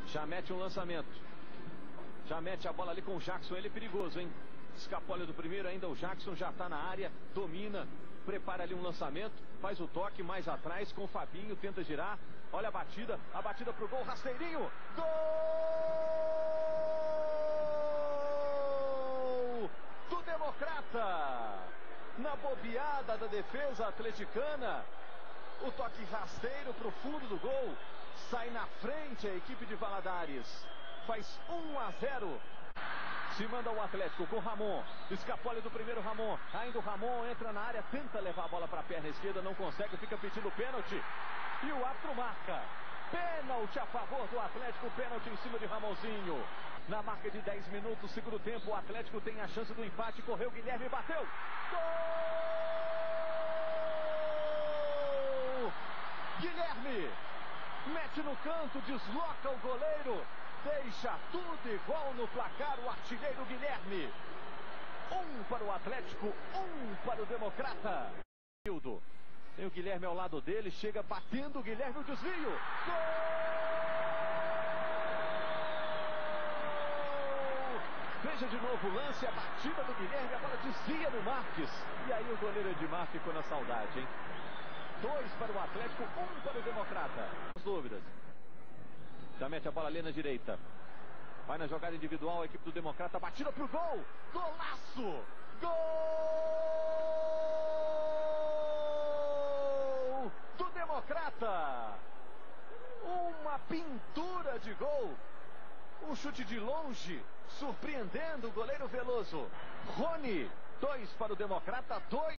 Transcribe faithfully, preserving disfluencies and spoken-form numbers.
Já mete um lançamento. Já mete a bola ali com o Jackson. Ele é perigoso, hein? Escapole do primeiro, ainda o Jackson já está na área. Domina, prepara ali um lançamento. Faz o toque mais atrás com o Fabinho. Tenta girar. Olha a batida. A batida pro gol. Rasteirinho. Gol do Democrata. Na bobeada da defesa atleticana. O toque rasteiro para o fundo do gol. Sai na frente a equipe de Valadares. Faz um a zero. Se manda o Atlético com Ramon. Escapole do primeiro Ramon. Ainda o Ramon entra na área. Tenta levar a bola para a perna esquerda. Não consegue. Fica pedindo pênalti. E o árbitro marca. Pênalti a favor do Atlético. Pênalti em cima de Ramonzinho. Na marca de dez minutos, segundo tempo, o Atlético tem a chance do empate. Correu Guilherme e bateu. Gol! Guilherme mete no canto, desloca o goleiro, deixa tudo igual no placar. O artilheiro Guilherme. Um para o Atlético, um para o Democrata. Tem o Guilherme ao lado dele, chega batendo o Guilherme, o desvio. Gol! Veja de novo o lance, a batida do Guilherme, a bola desvia no Marques. E aí o goleiro Edmar ficou na saudade, hein? Dois para o Atlético, um para o Democrata. As dúvidas. Já mete a bola ali na direita. Vai na jogada individual a equipe do Democrata. Batida pro gol. Golaço! Gol do Democrata. Uma pintura de gol. Um chute de longe, surpreendendo o goleiro Veloso. Rony, dois para o Democrata, dois.